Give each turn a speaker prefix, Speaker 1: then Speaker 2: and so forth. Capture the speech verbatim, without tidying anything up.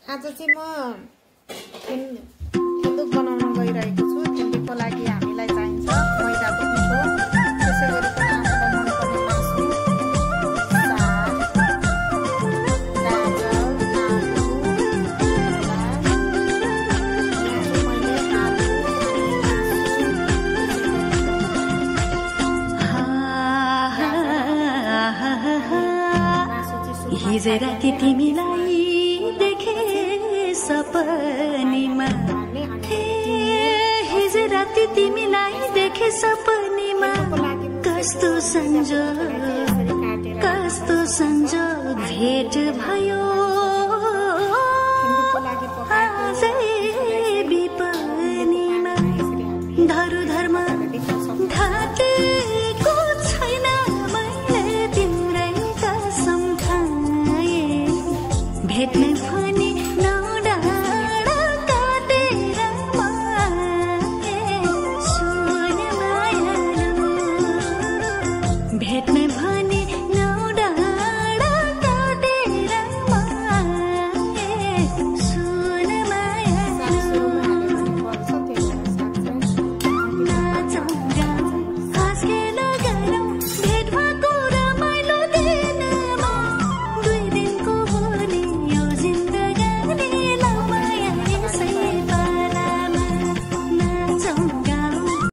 Speaker 1: आज चाहिँ म हिन्दू बनाउन गइरहेको छु। तिमीको लागि हामीलाई चाहिन्छ मैदा बुट्नुको, त्यसै गरिकन आफूलाई मनपर्ने मासु, साग, गाजर, आलु,
Speaker 2: हिजो राति तिमीलाई देखे सपनीमा, हिजो राति तिमीलाई देखे सपनीमा, कस्तो संजोग कस्तो संजोग भेट भयो आजै विपनीमा। धरु धर्म घाटेको छैन मैले तिम्रै कसम खाए, भेट्ने पनि न